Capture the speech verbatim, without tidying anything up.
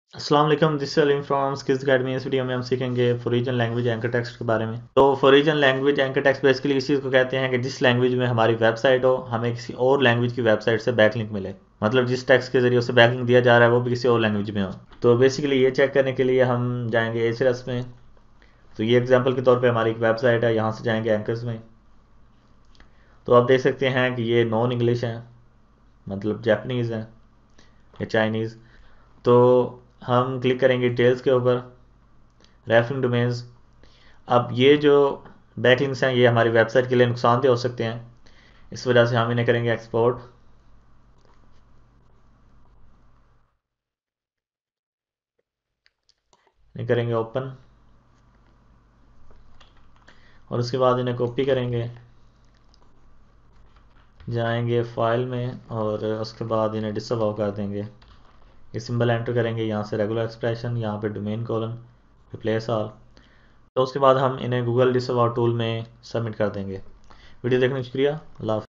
अस्सलाम वालेकुम, this is Aleem from Skills Academy. इस वीडियो में हम सीखेंगे फॉरेन लैंग्वेज एंकर टेक्स्ट के बारे में। तो foreign language anchor text basically इस चीज़ को कहते हैं कि जिस लैंग्वेज में हमारी वेबसाइट हो, हमें किसी और लैंग्वेज की वेबसाइट से बैकलिंक मिले। मतलब जिस टेक्स्ट के जरिए उसे बैकलिंक दिया जा रहा है वो भी किसी और लैंग्वेज में हो। तो बेसिकली ये चेक करने के लिए हम जाएंगे एचरस में। तो ये एग्जाम्पल के तौर पर हमारी एक वेबसाइट है, यहाँ से जाएंगे एंकर्स में। तो आप देख सकते हैं कि ये नॉन इंग्लिश है, मतलब जैपनीज़ है या चाइनीज़। तो हम क्लिक करेंगे डिटेल्स के ऊपर, रेफरिंग डोमेन्स। अब ये जो बैकलिंक्स हैं ये हमारी वेबसाइट के लिए नुकसानदेह हो सकते हैं, इस वजह से हम इन्हें करेंगे एक्सपोर्ट। इन्हें करेंगे ओपन और उसके बाद इन्हें कॉपी करेंगे, जाएंगे फाइल में और उसके बाद इन्हें डिसअलाउ कर देंगे। ये सिंबल एंटर करेंगे, यहाँ से रेगुलर एक्सप्रेशन, यहाँ पे डोमेन कॉलन, रिप्लेस ऑल। तो उसके बाद हम इन्हें गूगल डिसअलाउ टूल में सबमिट कर देंगे। वीडियो देखने का शुक्रिया। अल्लाह हाफ़िज़।